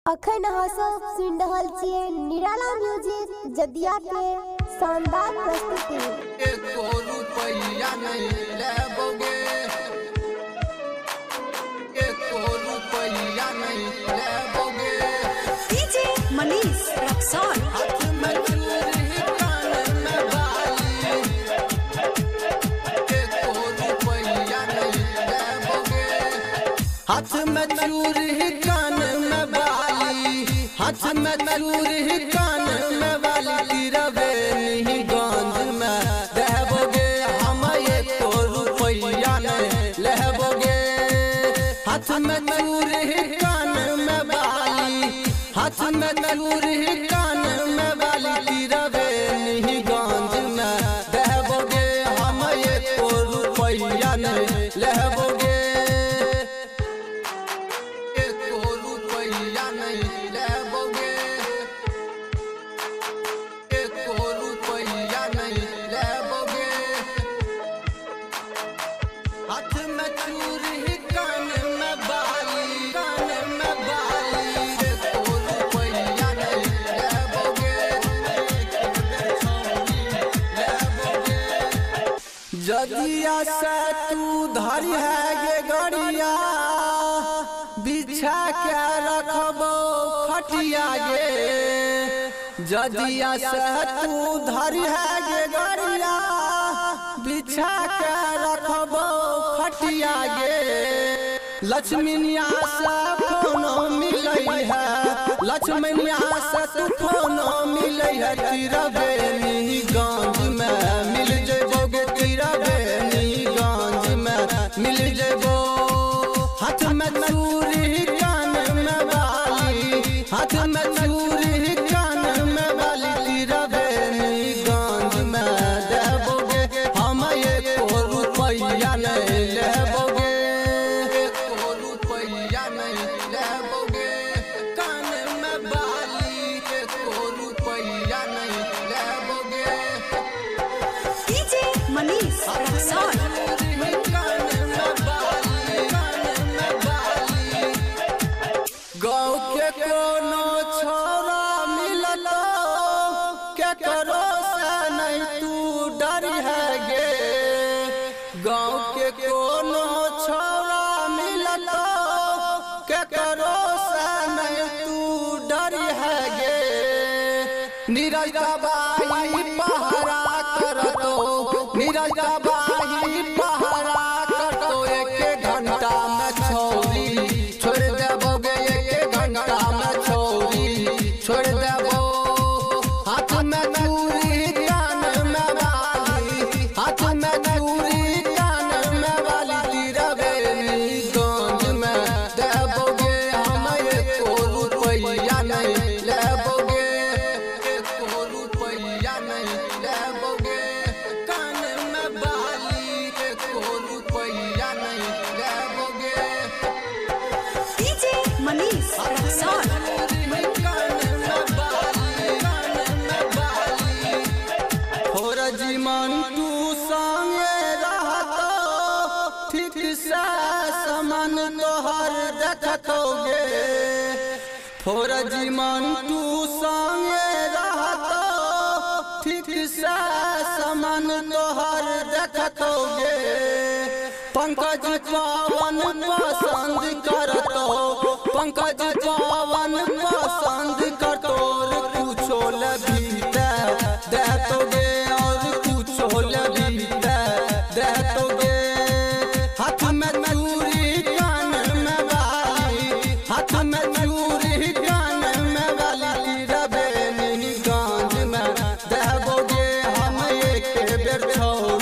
अखन सब सुन रहल छियै निराला म्यूजिक जदिया के शानदार प्रस्तुति। एको रुपैया नहीं लेबोगे, एको रुपैया नहीं लेबोगे। डीजे मनीष रक्सौल। हाथ में चूड़ी कान में बाली, एको रुपैया नहीं लेबोगे। हाथ में चूड़ी कान में बाली, हाथ में चूड़ी कान में बाली, तिरवे नहीं गंज में देबोगे। हम एको रुपैया नहीं लेबोगे। हाथ में चूड़ी कान में बाली, हाथ में चूड़ी कान में बाली, तिरवे नहीं गंज में देबोगे। हम एको रुपैया नहीं लेबोगे, एको रुपैया नहीं लेबोगे, एको रुपैया नहीं लेबोगे। हाथ में चूड़ी कान में बाली, कान में बाली, एको रुपैया नहीं लेबोगे, लेबोगे। जदिया से तू धरी है गे गड़िया, बिछा के रखबो खटिया गे। जदिया से तू धरी है गे गड़िया, बिछा के रखबो खटिया गे। लक्ष्मीनिया से फोनो मिलै है, लक्ष्मीनिया से तू फोनो मिलै है, तिरवे गंज में मिल जेबोगे, तिरवे गंज में मिल जेबो। हाथ में चूड़ी कान में बाली, हाथ में चूड़ी कान में बाली, तिरवे गंज में देबोगे। हम एको रुपैया नहीं लेबोगे, एको रुपैया नहीं लेबोगे। कान में बाली, एको रुपैया नहीं लेबोगे। डीजे मनीष रक्सौल। गाँव के कोनो छोरा मिललो, केकरो से नहीं तू डरी है गे। गाँव के कोनो छोरा मिललो, केकरो से नहीं तू डरी है गे। नीरज दबाई पहरा करतो, नीरज दबाई पहरा करतो, एक घंटा में छोड़ी छोड़ देबोगे, एक घंटा में छोड़ी छोड़ देबो। हाथ में चूड़ी कान में बाली, हाथ में चूड़ी कान में बाली, तिरवे गंज में देबोगे। हम एको रुपैया नहीं लेबोगे, एको रुपैया नहीं लेबोगे। कान में बाली, एको रुपैया नहीं लेबोगे। डीजे मनीष रक्सौल। जीवन तू संगे रहतो, ठीक से समान तोहर देखतोगे। फोर जीवन तू संगे रहतो, ठीक से समान तोहर देखतोगे। पंकज पावन पसंद करतो, पंकज पावन पसंद करतो, कुछो लबीते देतोगे, और कुछो लबीते देतोगे। हाथ में चूड़ी कान में बाली, हाथ में चूड़ी कान में बाली, तिरवे गंज में देबोगे। हम एक बेर छोड़